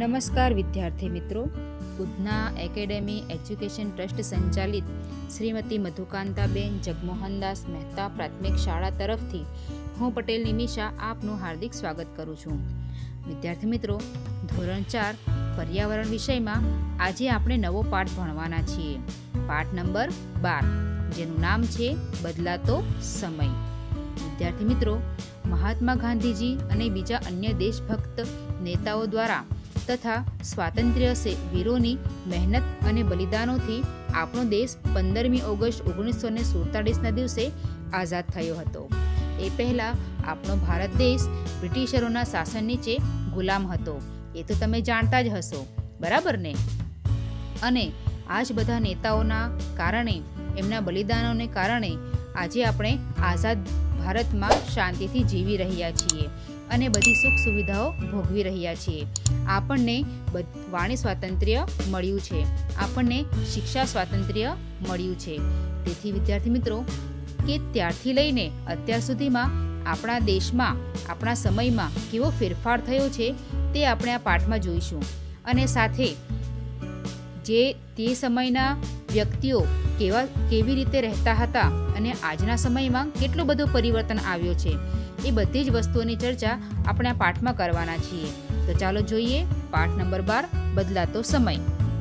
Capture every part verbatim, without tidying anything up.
નમસ્કાર વિદ્યાર્થી મિત્રો, ઉધના એકેડેમી એજ્યુકેશન ટ્રસ્ટ સંચાલિત શ્રીમતી મધુકાંતાબેન જગમોહનદાસ મહેતા પ્રાથમિક શાળા તરફથી હું પટેલ નિમિષા આપનું હાર્દિક સ્વાગત કરું છું. વિદ્યાર્થી મિત્રો, ધોરણ ચાર પર્યાવરણ વિષયમાં આજે આપણે નવો પાઠ ભણવાના છીએ. પાઠ નંબર બાર, જેનું નામ છે બદલાતો સમય. વિદ્યાર્થી મિત્રો, મહાત્મા ગાંધીજી અને બીજા અન્ય દેશભક્ત નેતાઓ દ્વારા તથા સ્વાતંત્ર્ય વીરોની મહેનત અને બલિદાનોથી આપણો દેશ પંદરમી ઓગસ્ટ ઓગણીસો ને સુડતાલીસના દિવસે આઝાદ થયો હતો. એ પહેલાં આપણો ભારત દેશ બ્રિટિશરોના શાસન નીચે ગુલામ હતો. એ તો તમે જાણતા જ હશો, બરાબર ને? અને આ જ બધા નેતાઓના કારણે, એમના બલિદાનોને કારણે આજે આપણે આઝાદ ભારતમાં શાંતિથી જીવી રહ્યા છીએ અને બધી સુખ સુવિધાઓ ભોગવી રહ્યા છીએ. આપણને વાણી સ્વાતંત્ર્ય મળ્યું છે, આપણને શિક્ષા સ્વાતંત્ર્ય મળ્યું છે. તેથી વિદ્યાર્થી મિત્રો, કે ત્યારથી લઈને અત્યાર સુધીમાં આપણા દેશમાં, આપણા સમયમાં કેવો ફેરફાર થયો છે તે આપણે આ પાઠમાં જોઈશું. અને સાથે જે તે સમયના વ્યક્તિઓ કેવા કેવી રીતે રહેતા હતા અને આજના સમયમાં કેટલું બધું પરિવર્તન આવ્યો છે, એ બધી જ વસ્તુઓની ચર્ચા આપણે આ પાઠમાં કરવાના છીએ. તો ચાલો જોઈએ પાઠ નંબર બાર, બદલાતો સમય.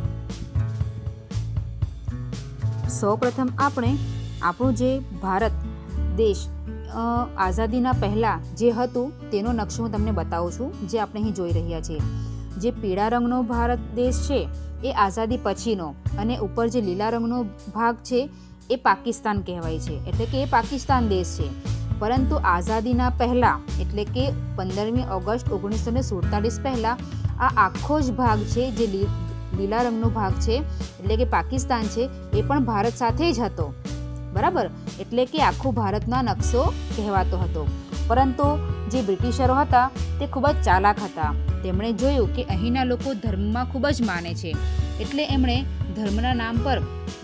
સૌપ્રથમ આપણે આપણું જે ભારત દેશ આઝાદીના પહેલાં જે હતું તેનો નકશો હું તમને બતાવું છું, જે આપણે અહીં જોઈ રહ્યા છીએ. જે પીળા રંગનો ભારત દેશ છે એ આઝાદી પછીનો, અને ઉપર જે લીલા રંગનો ભાગ છે એ પાકિસ્તાન કહેવાય છે, એટલે કે એ પાકિસ્તાન દેશ છે. પરંતુ આઝાદીના પહેલાં, એટલે કે પંદરમી ઓગસ્ટ ઓગણીસો ને સુડતાલીસ પહેલાં આ આખો જ ભાગ છે, જે લીલા રંગનો ભાગ છે એટલે કે પાકિસ્તાન છે, એ પણ ભારત સાથે જ હતો, બરાબર? એટલે કે આખું ભારતનો નકશો કહેવાતો હતો. પરંતુ જે બ્રિટિશરો હતા તે ખૂબ જ ચાલાક હતા. તેમણે જોયું કે અહીંના લોકો ધર્મમાં ખૂબ જ માને છે, એટલે એમણે ધર્મના નામ પર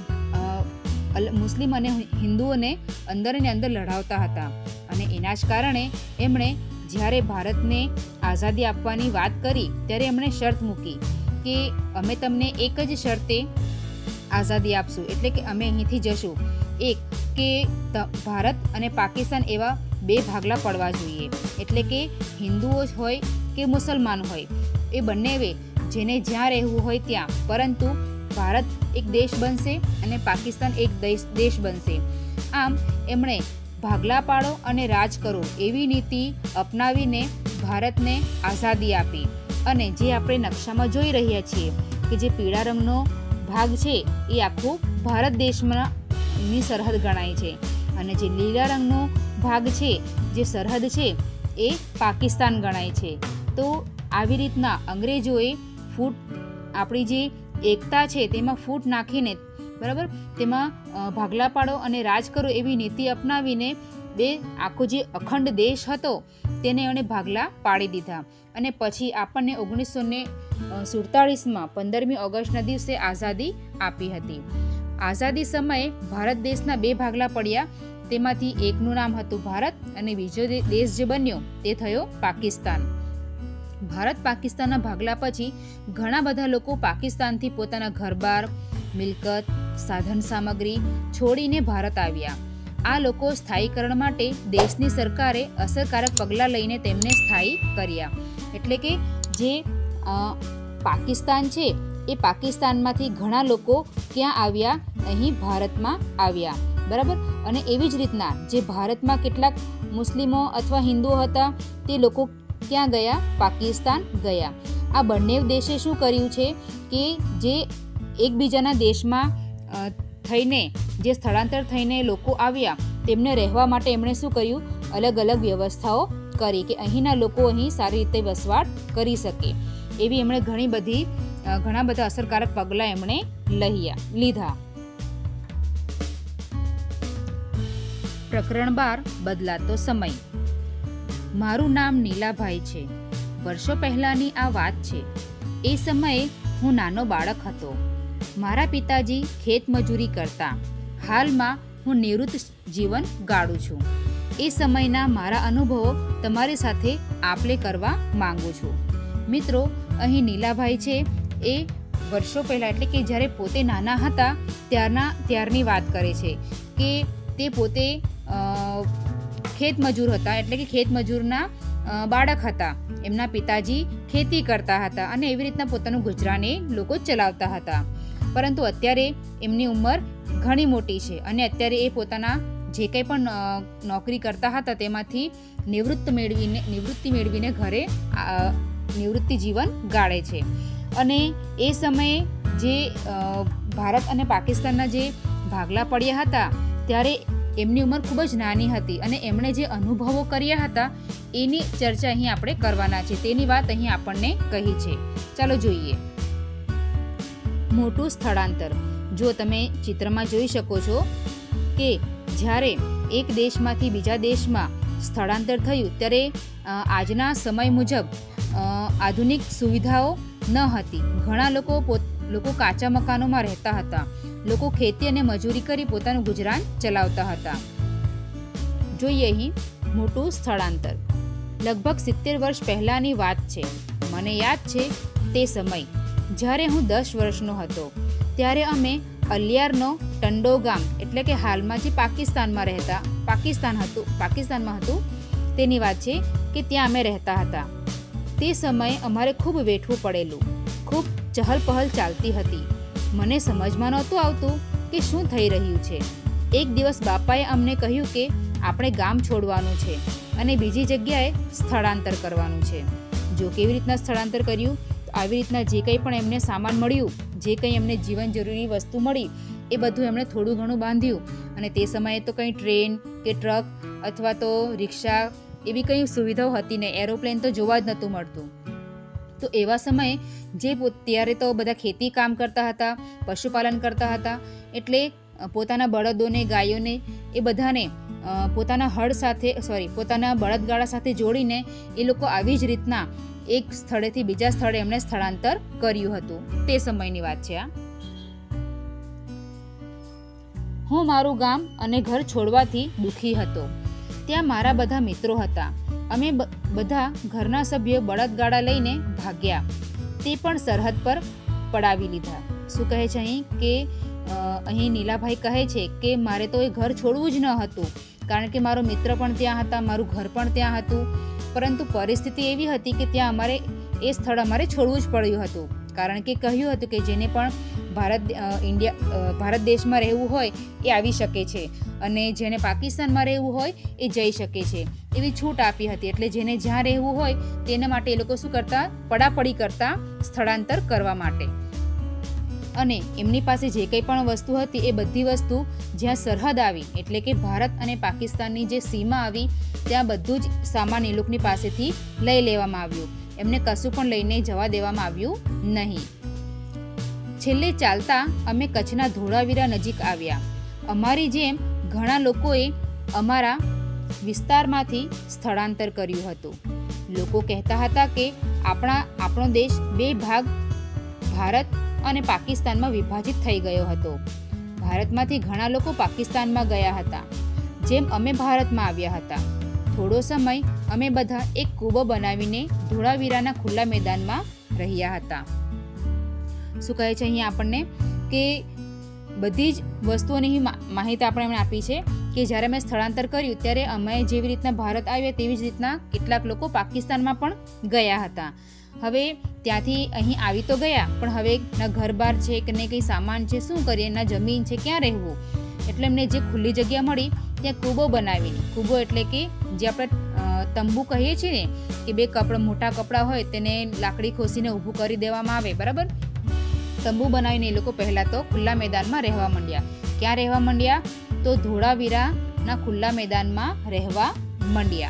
મુસ્લિમ અને હિન્દુઓને અંદર ને અંદર લડાવતા હતા. અને એના જ કારણે એમણે જ્યારે ભારતને આઝાદી આપવાની વાત કરી ત્યારે એમણે શરત મૂકી કે અમે તમને એક જ શરતે આઝાદી આપશું, એટલે કે અમે અહીંથી જશું. એક કે ભારત અને પાકિસ્તાન એવા બે ભાગલા પડવા જોઈએ, એટલે કે હિન્દુઓ હોય કે મુસલમાન હોય, એ બંને જેને જ્યાં રહેવું હોય ત્યાં, પરંતુ ભારત એક દેશ બનશે અને પાકિસ્તાન એક દેશ દેશ બનશે. આમ એમણે ભાગલા પાડો અને રાજ કરો એવી નીતિ અપનાવીને ભારતને આઝાદી આપી. અને જે આપણે નકશામાં જોઈ રહ્યા છીએ કે જે પીળા રંગનો ભાગ છે એ આખું ભારત દેશમાં ની સરહદ ગણાય છે, અને જે લીલા રંગનો ભાગ છે, જે સરહદ છે, એ પાકિસ્તાન ગણાય છે. તો આવી રીતના અંગ્રેજોએ ફૂટ આપણી જે એકતા છે તેમાં ફૂટ નાખીને, બરાબર, તેમાં ભાગલા પાડો અને રાજ કરો એવી નીતિ અપનાવીને બે આખો જે અખંડ દેશ હતો તેને એણે ભાગલા પાડી દીધા. અને પછી આપણને ઓગણીસો ને સુડતાળીસમાં પંદરમી ઓગસ્ટના દિવસે આઝાદી આપી હતી. આઝાદી સમયે ભારત દેશના બે ભાગલા પડ્યા, તેમાંથી એકનું નામ હતું ભારત અને બીજો દેશ જે બન્યો તે થયો પાકિસ્તાન. ભારત પાકિસ્તાનના ભાગલા પછી ઘણા બધા લોકો પાકિસ્તાનથી પોતાના ઘરબાર, મિલકત, સાધન સામગ્રી છોડીને ભારત આવ્યા. આ લોકો સ્થાયીકરણ માટે દેશની સરકારે અસરકારક પગલાં લઈને તેમને સ્થાયી કર્યા. એટલે કે જે પાકિસ્તાન છે એ પાકિસ્તાનમાંથી ઘણા લોકો ક્યાં આવ્યા? અહીં ભારતમાં આવ્યા, બરાબર? અને એવી જ રીતના જે ભારતમાં કેટલાક મુસ્લિમો અથવા હિન્દુઓ હતા તે લોકો ક્યાં ગયા? પાકિસ્તાન ગયા. આ બંને દેશે શું કર્યું છે કે જે એકબીજાના દેશમાં થઈને, જે સ્થળાંતર થઈને લોકો આવ્યા, તેમને રહેવા માટે એમણે શું કર્યું? અલગ અલગ વ્યવસ્થાઓ કરી કે અહીંના લોકો અહીં સારી રીતે વસવાટ કરી શકે. એવી એમણે ઘણી બધી ઘણા બધા અસરકારક પગલાં એમણે લહ્યા લીધા. પ્રકરણ બાર, બદલાતો સમય. મારું નામ નીલાભાઈ છે. વર્ષો પહેલાંની આ વાત છે. એ સમયે હું નાનો બાળક હતો. મારા પિતાજી ખેતમજૂરી કરતા. હાલમાં હું નિવૃત્ત જીવન ગાળું છું. એ સમયના મારા અનુભવો તમારી સાથે આપલે કરવા માંગુ છું. મિત્રો, અહીં નીલાભાઈ છે એ વર્ષો પહેલાં એટલે કે જ્યારે પોતે નાના હતા ત્યારના ત્યારની વાત કરે છે કે તે પોતે ખેતમજૂર હતા, એટલે કે ખેતમજૂરના બાળક હતા. એમના પિતાજી ખેતી કરતા હતા અને એવી રીતના પોતાનું ગુજરાન એ લોકો ચલાવતા હતા. પરંતુ અત્યારે એમની ઉંમર ઘણી મોટી છે અને અત્યારે એ પોતાના જે કંઈ પણ નોકરી કરતા હતા તેમાંથી નિવૃત્ત મેળવીને નિવૃત્તિ મેળવીને ઘરે નિવૃત્તિ જીવન ગાળે છે. અને એ સમયે જે ભારત અને પાકિસ્તાનના જે ભાગલા પડ્યા હતા ત્યારે એમની ઉંમર ખૂબ જ નાની હતી અને એમણે જે અનુભવો કર્યા હતા એની ચર્ચા અહીં આપણે કરવાના છે. તેની વાત અહીં આપણને કહી છે. ચાલો જોઈએ. મોટું સ્થળાંતર. જો તમે ચિત્રમાં જોઈ શકો છો કે જ્યારે એક દેશમાંથી બીજા દેશમાં સ્થળાંતર થયું ત્યારે આજના સમય મુજબ આધુનિક સુવિધાઓ ન હતી. ઘણા લોકો પોત લોકો કાચા મકાનોમાં રહેતા હતા. લોકો ખેતી અને મજૂરી કરી પોતાનું ગુજરાન ચલાવતા હતા. જોઈએ અહીં મોટું સ્થળાંતર. લગભગ સિત્તેર વર્ષ પહેલાંની વાત છે. મને યાદ છે તે સમય જ્યારે હું દસ વર્ષનો હતો ત્યારે અમે અલિયારનો ટંડો ગામ એટલે કે હાલમાં જે પાકિસ્તાનમાં રહેતા પાકિસ્તાન હતું પાકિસ્તાનમાં હતું તેની વાત છે કે ત્યાં અમે રહેતા હતા. તે સમયે અમારે ખૂબ વેઠવું પડેલું. ખૂબ ચહલ પહલ ચાલતી હતી. મને સમજમાં નહોતું આવતું કે શું થઈ રહ્યું છે. એક દિવસ બાપાએ અમને કહ્યું કે આપણે ગામ છોડવાનું છે અને બીજી જગ્યાએ સ્થળાંતર કરવાનું છે. જો કેવી રીતના સ્થળાંતર કર્યું, તો આવી રીતના જે કંઈ પણ એમને સામાન મળ્યું, જે કંઈ એમને જીવન જરૂરી વસ્તુ મળી એ બધું એમણે થોડું ઘણું બાંધ્યું. અને તે સમયે તો કંઈ ટ્રેન કે ટ્રક અથવા તો રિક્ષા એવી કંઈ સુવિધાઓ હતી નહીં. એરોપ્લેન તો જોવા જ નહોતું મળતું. તો એવા સમયે જે ત્યારે તો બધા ખેતી કામ કરતા હતા, પશુપાલન કરતા હતા, એટલે પોતાના બળદોને ગાયોને એ બધાને પોતાના હળ સાથે સોરી પોતાના બળદગાડા સાથે જોડીને એ લોકો આવી જ રીતના એક સ્થળેથી બીજા સ્થળે એમણે સ્થળાંતર કર્યું હતું. તે સમયની વાત છે આ. હું મારું ગામ અને ઘર છોડવાથી દુઃખી હતો. ત્યાં મારા બધા મિત્રો હતા. અમે બધા ઘરના સભ્યો બળદગાડા લઈને ભાગ્યા. તે પણ સરહદ પર પડાવી લીધા. શું કહે છે અહીં કે અહીં નીલાભાઈ કહે છે કે મારે તો એ ઘર છોડવું જ ન હતું, કારણ કે મારો મિત્ર પણ ત્યાં હતા, મારું ઘર પણ ત્યાં હતું. પરંતુ પરિસ્થિતિ એવી હતી કે ત્યાં અમારે એ સ્થળ અમારે છોડવું જ પડ્યું હતું, કારણ કે કહ્યું હતું કે જેને પણ ભારત ઇન્ડિયા ભારત દેશમાં રહેવું હોય એ આવી શકે છે અને જેને પાકિસ્તાનમાં રહેવું હોય એ જઈ શકે છે, એવી છૂટ આપી હતી. એટલે જેને જ્યાં રહેવું હોય તેના માટે એ લોકો શું કરતા, પડાપડી કરતા સ્થળાંતર કરવા માટે. અને એમની પાસે જે કંઈ પણ વસ્તુ હતી એ બધી વસ્તુ જ્યાં સરહદ આવી એટલે કે ભારત અને પાકિસ્તાનની જે સીમા આવી ત્યાં બધું જ સામાન એ લોકોની પાસેથી લઈ લેવામાં આવ્યું. એમને કશું પણ લઈને જવા દેવામાં આવ્યું નહીં. છેલ્લે ચાલતા અમે કચ્છના ધોળાવીરા નજીક આવ્યા. અમારી જેમ ઘણા લોકોએ અમારા વિસ્તારમાંથી સ્થળાંતર કર્યું હતું. લોકો કહેતા હતા કે આપણા આપણો દેશ બે ભાગ ભારત અને પાકિસ્તાનમાં વિભાજિત થઈ ગયો હતો. ભારતમાંથી ઘણા લોકો પાકિસ્તાનમાં ગયા હતા, જેમ અમે ભારતમાં આવ્યા હતા. થોડો સમય અમે બધા એક કૂવો બનાવીને ધોળાવીરાના ખુલ્લા મેદાનમાં રહ્યા હતા. શું કહે છે અહીંયા આપણને કે બધી જ વસ્તુઓની માહિતી આપણે એમણે આપી છે કે જ્યારે મેં સ્થળાંતર કર્યું ત્યારે અમે જેવી રીતના ભારત આવ્યા તેવી જ રીતના કેટલાક લોકો પાકિસ્તાનમાં પણ ગયા હતા. હવે ત્યાંથી અહીં આવી તો ગયા, પણ હવે ના ઘર બાર છે કે નહીં કંઈ સામાન છે, શું કરીએ, ના જમીન છે, ક્યાં રહેવું. એટલે એમને જે ખુલ્લી જગ્યા મળી ત્યાં કૂવો બનાવીને, કૂવો એટલે કે જે આપણે તંબુ કહીએ છીએ ને કે બે કપડાં મોટા કપડાં હોય તેને લાકડી ખોસીને ઊભું કરી દેવામાં આવે, બરાબર. તંબુ બનાવીને એ લોકો પહેલાં તો ખુલ્લા મેદાનમાં રહેવા માંડ્યા. ક્યાં રહેવા માંડ્યા? તો ધોળાવીરાના ખુલ્લા મેદાનમાં રહેવા માંડ્યા.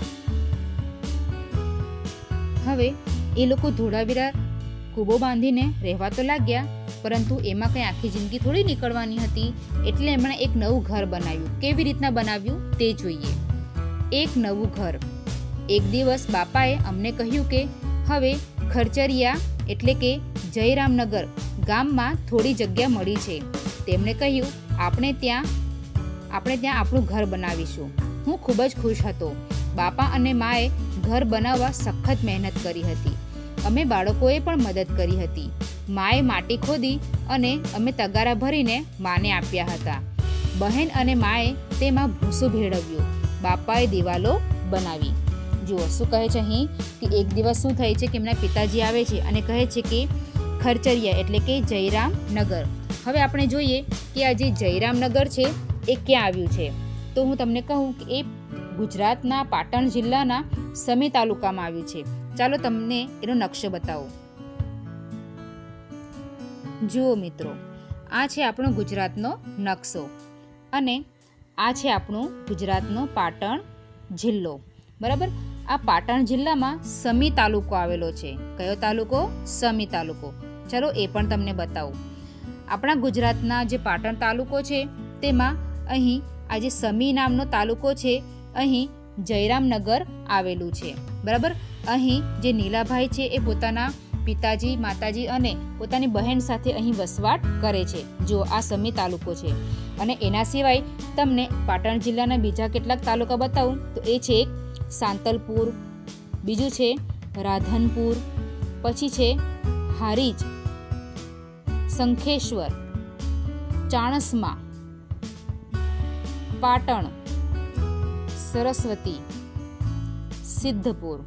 હવે એ લોકો ધોળાવીરા કૂવો બાંધીને રહેવા તો લાગ્યા, પરંતુ એમાં કંઈ આખી જિંદગી થોડી નીકળવાની હતી. એટલે એમણે એક નવું ઘર બનાવ્યું. કેવી રીતના બનાવ્યું તે જોઈએ. એક નવું ઘર. એક દિવસ બાપાએ અમને કહ્યું કે હવે ખરચરિયા એટલે કે જયરામનગર ગામમાં થોડી જગ્યા મળી છે. તેમણે કહ્યું આપણે ત્યાં આપણે ત્યાં આપણું ઘર બનાવીશું. હું ખૂબ જ ખુશ હતો. બાપા અને માએ ઘર બનાવવા સખત મહેનત કરી હતી. અમે બાળકોએ પણ મદદ કરી હતી. માએ માટી ખોદી અને અમે તગારા ભરીને માને આપ્યા હતા. બહેન અને માએ તેમાં ભૂસું ભેળવ્યું. બાપાએ દિવાલો બનાવી. જુઓ શું કહે છે અહીં કે એક દિવસ શું થાય છે કે એમના પિતાજી આવે છે અને કહે છે કે ખરચરિયા એટલે કે જયરામ નગર. હવે આપણે જોઈએ કે આ જે જયરામ નગર છે એ ક્યાં આવ્યું છે. તો હું તમને કહું કે એ ગુજરાતના પાટણ જિલ્લાના સમી તાલુકામાં આવ્યું છે. ચાલો તમને એનો નકશો બતાવું. જુઓ મિત્રો, આ છે આપણો ગુજરાતનો નકશો અને આ છે આપણું ગુજરાતનો પાટણ જિલ્લો. બરાબર, આ પાટણ જિલ્લામાં સમી તાલુકો આવેલો છે. કયો તાલુકો? સમી તાલુકો. ચલો એ પણ તમને બતાવું. આપણા ગુજરાતના જે પાટણ તાલુકો છે તેમાં અહીં આ જે સમી નામનો તાલુકો છે અહીં જયરામનગર આવેલું છે. બરાબર, અહીં જે નીલાભાઈ છે એ પોતાના પિતાજી, માતાજી અને પોતાની બહેન સાથે અહીં વસવાટ કરે છે. જો આ સમી તાલુકો છે. અને એના સિવાય તમને પાટણ જિલ્લાના બીજા કેટલાક તાલુકા બતાવું તો એ છે સાંતલપુર, બીજું છે રાધનપુર, પછી છે હારીજ, શંખેશ્વર, ચાણસ્મા, પાટણ, સરસ્વતી, સિદ્ધપુર.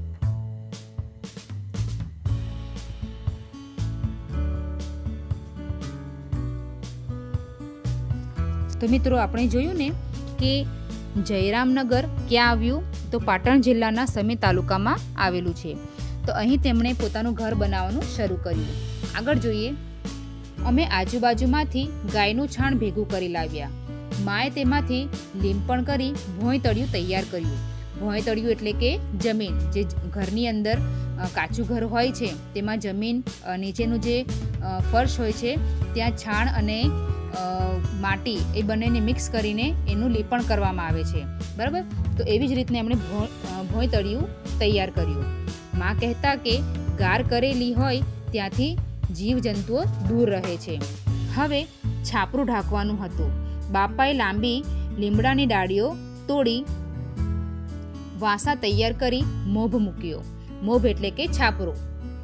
તો મિત્રો આપણે જોયું ને કે જયરામનગર ક્યાં આવ્યું? તો પાટણ જિલ્લાના સમી તાલુકામાં આવેલું છે. તો અહીં તેમણે પોતાનું ઘર બનાવવાનું શરૂ કર્યું. આગળ જોઈએ. અમે આજુબાજુમાંથી ગાયનું છાણ ભેગું કરી લાવ્યા. માએ તેમાંથી લીંપણ કરી ભોંયતળિયું તૈયાર કર્યું. ભોંયતળિયું એટલે કે જમીન, જે ઘરની અંદર કાચું ઘર હોય છે તેમાં જમીન નીચેનું જે ફર્શ હોય છે ત્યાં છાણ અને માટી એ બંનેને મિક્સ કરીને એનું લીપણ કરવામાં આવે છે. બરાબર, તો એવી જ રીતને એમણે ભોંયતળિયું તૈયાર કર્યું. માં કહેતા કે ગાર કરેલી હોય ત્યાંથી જીવજંતુઓ દૂર રહે છે. હવે છાપરું ઢાંકવાનું હતું. બાપાએ લાંબી લીમડાની ડાળીઓ તોડી વાંસા તૈયાર કરી મોભ મૂક્યો. મોભ એટલે કે છાપરું,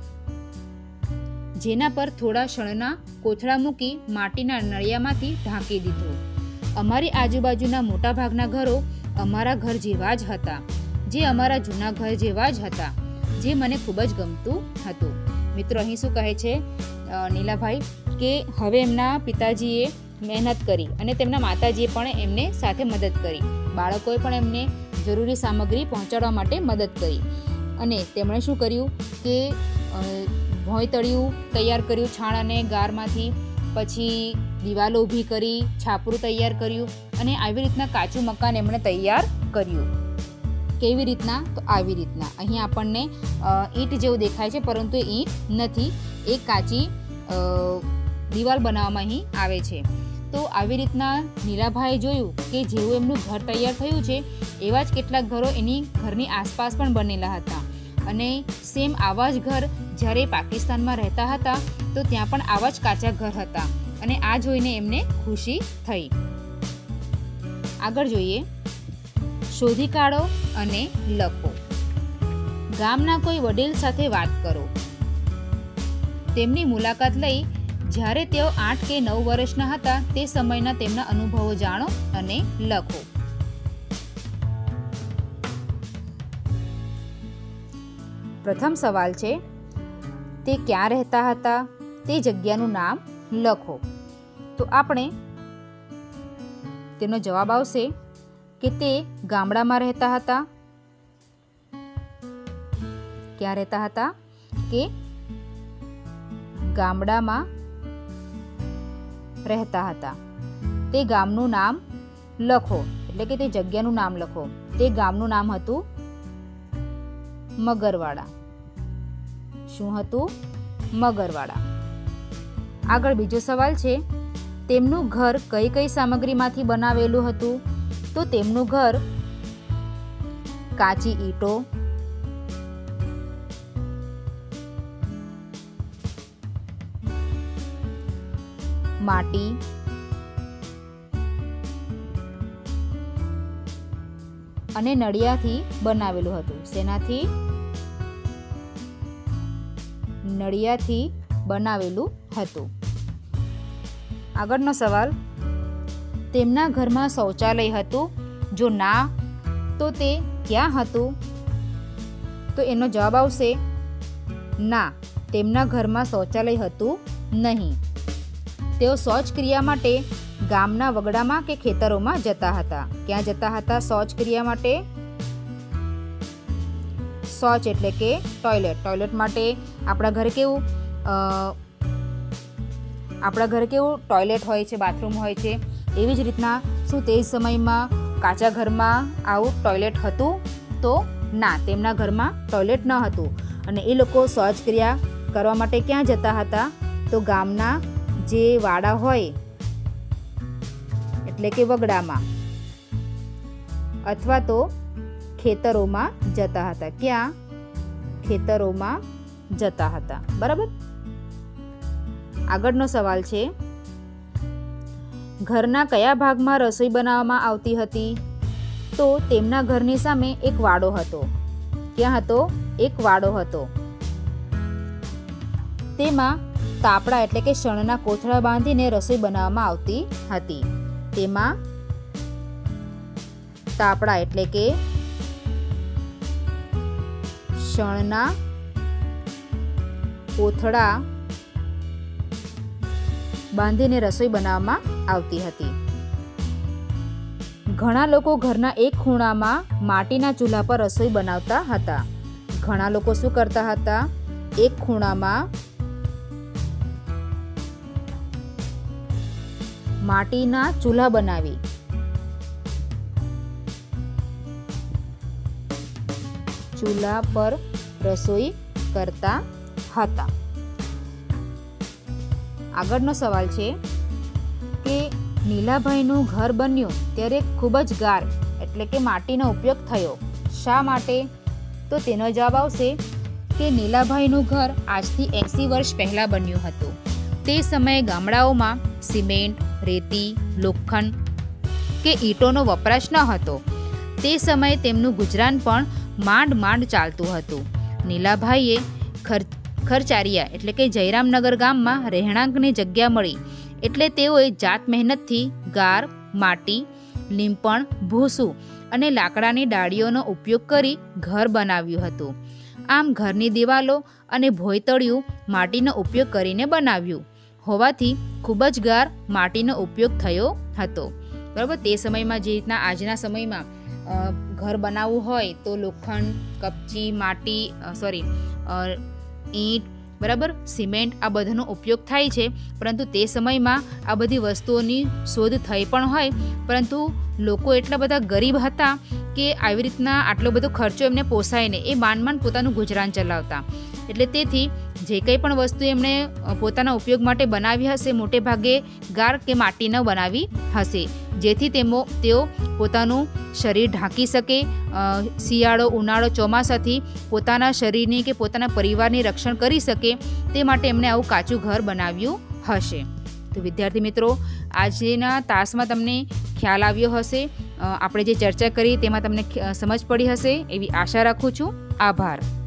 જેના પર થોડા શણના કોથળા મૂકી માટીના નળિયામાંથી ઢાંકી દીધું. અમારી આજુબાજુના મોટા ભાગના ઘરો અમારા ઘર જેવા જ હતા, જે અમારા જૂના ઘર જેવા જ હતા, જે મને ખૂબ જ ગમતું હતું. મિત્રો અહીં શું કહે છે નીલાભાઈ કે હવે એમના પિતાજીએ મહેનત કરી અને તેમના માતાજીએ પણ એમને સાથે મદદ કરી. બાળકોએ પણ એમને જરૂરી સામગ્રી પહોંચાડવા માટે મદદ કરી. અને તેમણે શું કર્યું કે ભોંયતળિયું તૈયાર કર્યું છાણ અને ગારમાંથી, પછી દિવાલો ઊભી કરી, છાપરું તૈયાર કર્યું અને આવી રીતના કાચું મકાન એમણે તૈયાર કર્યું. કેવી રીતના? તો આવી રીતના. અહીં આપણને ઈંટ જેવું દેખાય છે પરંતુ એ ઈંટ નથી, એ કાચી દિવાલ બનાવવામાં અહીં આવે છે. તો આવી રીતના નીલાભાઈએ જોયું કે જેવું એમનું ઘર તૈયાર થયું છે એવા જ કેટલાક ઘરો એની ઘરની આસપાસ પણ બનેલા હતા. અને સેમ આવા જ ઘર જ્યારે પાકિસ્તાનમાં રહેતા હતા તો ત્યાં પણ આવા જ કાચા ઘર હતા. અને આ જોઈને એમને ખુશી થઈ. આગળ જોઈએ. શોધી કાઢો અને લખો. ગામના કોઈ વડીલ સાથે વાત કરો. તેમની મુલાકાત લઈ જ્યારે તેઓ આઠ કે નવ વર્ષના હતા તે સમયના તેમના અનુભવો જાણો અને લખો. પ્રથમ સવાલ છે, તે ક્યાં રહેતા હતા? તે જગ્યાનું નામ લખો. તો આપણે તેનો જવાબ આવશે કે તે ગામડામાં રહેતા હતા. ક્યાં રહેતા હતા? કે ગામડામાં રહેતા હતા. તે ગામનું નામ લખો એટલે કે તે જગ્યાનું નામ લખો. તે ગામનું નામ હતું મગરવાડા. શું હતું? મગરવાડા. આગળ બીજો સવાલ છે, તેમનું ઘર કઈ કઈ સામગ્રીમાંથી બનાવેલું હતું? તો તેમનું ઘર કાચી ઈંટો, માટી, અને નળિયાથી બનાવેલું હતું. શેનાથી? નળિયાથી બનાવેલું હતું. આગળનો સવાલ, તેમના ઘરમાં શૌચાલય હતું? જો ના તો તે ક્યાં હતું? તો એનો જવાબ આવશે ના, તેમના ઘરમાં શૌચાલય હતું નહીં. તેઓ શૌચ ક્રિયા માટે ગામના વગડામાં કે ખેતરોમાં જતા હતા. ક્યાં જતા હતા શૌચ ક્રિયા માટે? શૌચ એટલે કે ટોયલેટ. ટોયલેટ માટે આપણા ઘરે કેવું આપણા ઘરે કેવું ટોયલેટ હોય છે, બાથરૂમ હોય છે. એવી જ રીતના શું તે સમયમાં કાચા ઘરમાં આવું ટોયલેટ હતું? તો ના, તેમના ઘરમાં ટોયલેટ ન હતું. અને એ લોકો શૌચ ક્રિયા કરવા માટે ક્યાં જતા હતા? તો ગામના જે વાડા હોય એટલે કે વગડામાં અથવા તો ખેતરોમાં જતા હતા. ક્યાં? ખેતરોમાં જતા હતા. બરાબર. આગળનો સવાલ છે, ઘરના કયા ભાગમાં રસોઈ બનાવવામાં આવતી હતી? તો તેમના ઘરની સામે એક વાડો હતો. ક્યાં હતો? એક વાડો હતો. તેમાં તાપડા એટલે કે શણના કોથળા બાંધીને રસોઈ બનાવવામાં આવતી હતી. તેમાં તાપડા એટલે કે શણના કોથળા બાંધીને રસોઈ બનાવવામાં આવતી હતી. ઘણા લોકો ઘરના એક ખૂણામાં માટીના ચૂલા પર રસોઈ બનાવતા હતા. ઘણા લોકો શું કરતા હતા? એક ખૂણામાં માટીના ચૂલા બનાવી ચૂલા પર રસોઈ કરતા હતા. આગળનો સવાલ છે કે નીલાભાઈનું ઘર બન્યું ત્યારે ખૂબ જ ગાર એટલે કે માટીનો ઉપયોગ થયો. શા માટે? તો તેનો જવાબ આવશે કે નીલાભાઈનું ઘર આજથી એંસી વર્ષ પહેલાં બન્યું હતું. તે સમયે ગામડાઓમાં સિમેન્ટ, રેતી, લોખંડ કે ઈંટોનો વપરાશ ન હતો. તે સમયે તેમનું ગુજરાન પણ માંડ માંડ ચાલતું હતું. નીલાભાઈએ ખર ખરચારિયા એટલે કે જયરામનગર ગામમાં રહેણાંકની જગ્યા મળી એટલે તેઓએ જાત મહેનતથી ગાર, માટી, લીંપણ, ભૂસું અને લાકડાની ડાળીઓનો ઉપયોગ કરી ઘર બનાવ્યું હતું. આમ ઘરની દિવાલો અને ભોંયતળિયું માટીનો ઉપયોગ કરીને બનાવ્યું હોવાથી ખૂબ જ ગાર માટીનો ઉપયોગ થયો હતો. બરાબર. તે સમયમાં જે રીતના આજના સમયમાં ઘર બનાવવું હોય તો લોખંડ, કપચી, માટી સોરી ઈંટ, બરાબર, સિમેન્ટ આ બધાનો ઉપયોગ થાય છે. પરંતુ તે સમયમાં આ બધી વસ્તુઓની શોધ થઈ પણ હોય પરંતુ લોકો એટલા બધા ગરીબ હતા કે આવી રીતના આટલો બધો ખર્ચો એમને પોસાય નહીં. એ માંડ માંડ પોતાનું ગુજરાન ચલાવતા. એટલે તેથી જે કંઈ પણ વસ્તુ એમણે પોતાના ઉપયોગ માટે બનાવી હશે મોટે ભાગે ગાર કે માટીનો બનાવી હશે, જેથી તેઓ તેઓ પોતાનું શરીર ઢાંકી શકે, શિયાળો, ઉનાળો, ચોમાસાથી પોતાના શરીરની કે પોતાના પરિવારની રક્ષણ કરી શકે તે માટે એમણે આવું કાચું ઘર બનાવ્યું હશે. તો વિદ્યાર્થી મિત્રો, આજના તાસમાં તમને ખ્યાલ આવ્યો હશે. આપણે જે ચર્ચા કરી તેમાં તમને સમજ પડી હશે એવી આશા રાખું છું. આભાર.